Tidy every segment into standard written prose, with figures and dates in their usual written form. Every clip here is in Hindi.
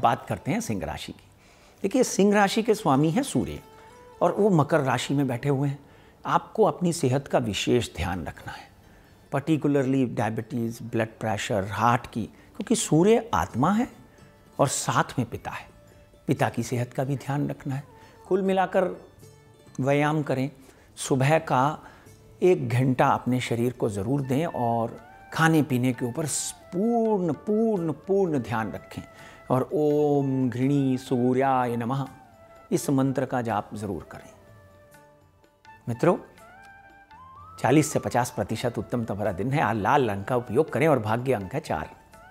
बात करते हैं सिंह राशि की। देखिए, सिंह राशि के स्वामी हैं सूर्य और वो मकर राशि में बैठे हुए हैं। आपको अपनी सेहत का विशेष ध्यान रखना है, particularly diabetes, blood pressure, heart की, क्योंकि सूर्य आत्मा है और साथ में पिता है। पिता की सेहत का भी ध्यान रखना है। कुल मिलाकर व्यायाम करें, सुबह का 1 घंटा अपने शरीर को ज़रूर दें और खाने पीने के ऊपर पूर्ण पूर्ण पूर्ण ध्यान रखें और ओम घृणी सूर्याय नमः इस मंत्र का जाप ज़रूर करें। मित्रों, 40 से 50% उत्तमता भरा दिन है। आज लाल रंग का उपयोग करें और भाग्य अंक है 4।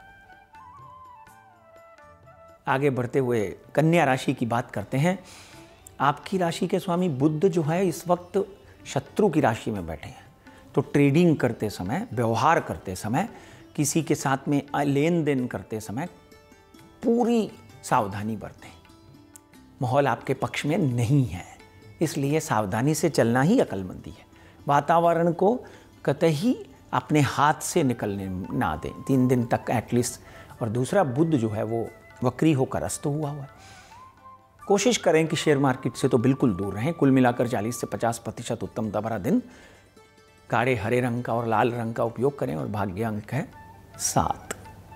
आगे बढ़ते हुए कन्या राशि की बात करते हैं। आपकी राशि के स्वामी बुध जो है इस वक्त शत्रु की राशि में बैठे हैं, तो ट्रेडिंग करते समय, व्यवहार करते समय, किसी के साथ में लेन देन करते समय पूरी सावधानी बरतें। माहौल आपके पक्ष में नहीं है, इसलिए सावधानी से चलना ही अक्लमंदी है। वातावरण को कतई अपने हाथ से निकलने ना दें 3 दिन तक एटलीस्ट। और दूसरा, बुध जो है वो वक्री होकर अस्त हुआ है। कोशिश करें कि शेयर मार्केट से तो बिल्कुल दूर रहें। कुल मिलाकर 40 से 50% उत्तमता भरा दिन। गाढ़े हरे रंग का और लाल रंग का उपयोग करें और भाग्य अंक है 7।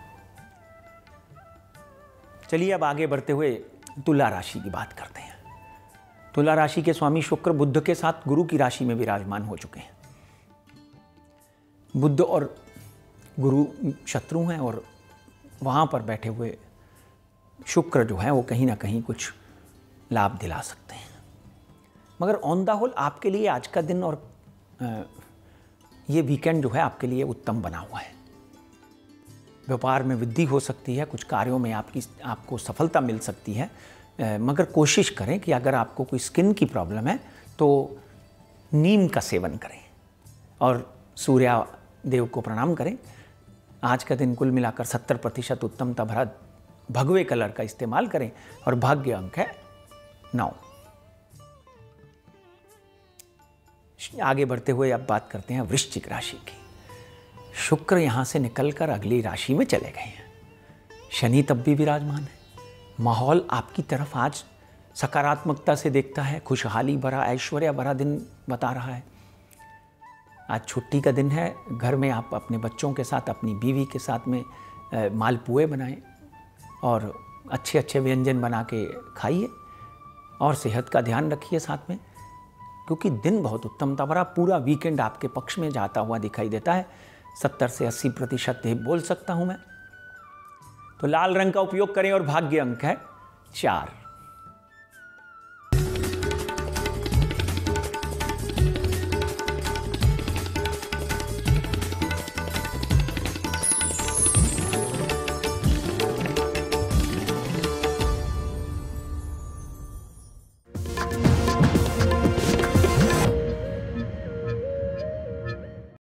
चलिए अब आगे बढ़ते हुए तुला राशि की बात करते हैं। तुला राशि के स्वामी शुक्र बुध के साथ गुरु की राशि में विराजमान हो चुके हैं। बुध और गुरु शत्रु हैं और वहाँ पर बैठे हुए शुक्र जो है वो कहीं ना कहीं कुछ लाभ दिला सकते हैं। मगर ऑन द होल आपके लिए आज का दिन और ये वीकेंड जो है आपके लिए उत्तम बना हुआ है। व्यापार में वृद्धि हो सकती है, कुछ कार्यों में आपको सफलता मिल सकती है। मगर कोशिश करें कि अगर आपको कोई स्किन की प्रॉब्लम है तो नीम का सेवन करें और सूर्य देव को प्रणाम करें। आज का दिन कुल मिलाकर 70% उत्तमता भरा भगवे कलर का इस्तेमाल करें और भाग्य अंक है 9। आगे बढ़ते हुए अब बात करते हैं वृश्चिक राशि की। शुक्र यहाँ से निकलकर अगली राशि में चले गए हैं। शनि तब भी विराजमान है। माहौल आपकी तरफ आज सकारात्मकता से देखता है, खुशहाली भरा, ऐश्वर्य भरा दिन बता रहा है। आज छुट्टी का दिन है। घर में आप अपने बच्चों के साथ, अपनी बीवी के साथ में मालपुए बनाएं और अच्छे अच्छे व्यंजन बना के खाइए और सेहत का ध्यान रखिए साथ में, क्योंकि दिन बहुत उत्तमता भरा। पूरा वीकेंड आपके पक्ष में जाता हुआ दिखाई देता है। 70 से 80% बोल सकता हूँ मैं। तो लाल रंग का उपयोग करें और भाग्य अंक है 4।